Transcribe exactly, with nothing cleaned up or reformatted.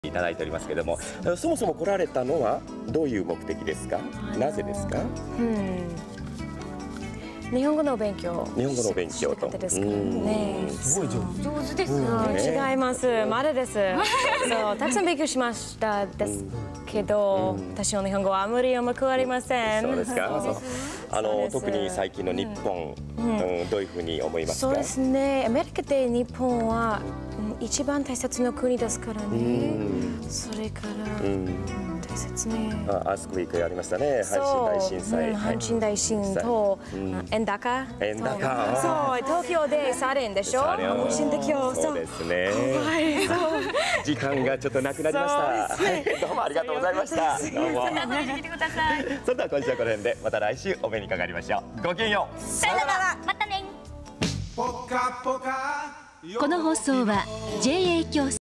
いただいておりますけれども、そもそも来られたのはどういう目的ですか？なぜですか？ うん、日本語の勉強。 日本語の勉強と。 ですからね。 すごい上手。 上手ですね。 違います。まだです。そう、たくさん勉強しましたですけど、私の日本語はあまりうまくありません。 そうですか。あの特に最近の日本、うん、どういうふうに思いますか？ そうですね。アメリカで日本は一番大切な国ですからね。それから大切ね。 アースクイークありましたね。阪神大震災。 阪神大震と円高。 円高。 そう、東京でサレンでしょ。地震で今日。 そうですね。時間がちょっとなくなりました。どうもありがとうございました。どうも。 また遊びに来てください。 それでは今週はこの辺で、また来週お目にかかりましょう。ごきげんよう。 さよなら。またね。 この放送は ジェーエー 教室